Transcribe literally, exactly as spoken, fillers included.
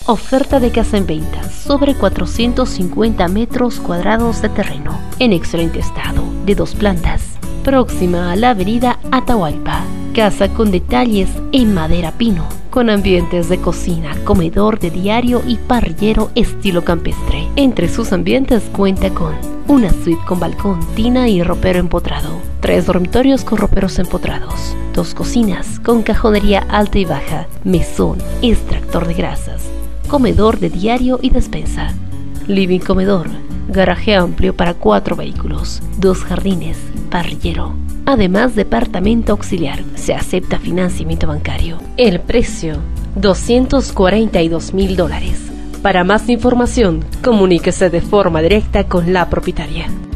Oferta de casa en venta sobre cuatrocientos cincuenta metros cuadrados de terreno, en excelente estado, de dos plantas, próxima a la avenida Atahualpa. Casa con detalles en madera pino, con ambientes de cocina, comedor de diario y parrillero estilo campestre. Entre sus ambientes cuenta con una suite con balcón, tina y ropero empotrado, tres dormitorios con roperos empotrados, dos cocinas con cajonería alta y baja, mesón, extractor de grasas, comedor de diario y despensa, living comedor, garaje amplio para cuatro vehículos, dos jardines, parrillero. Además, departamento auxiliar. Se acepta financiamiento bancario. El precio, doscientos cuarenta y dos mil dólares. Para más información, comuníquese de forma directa con la propietaria.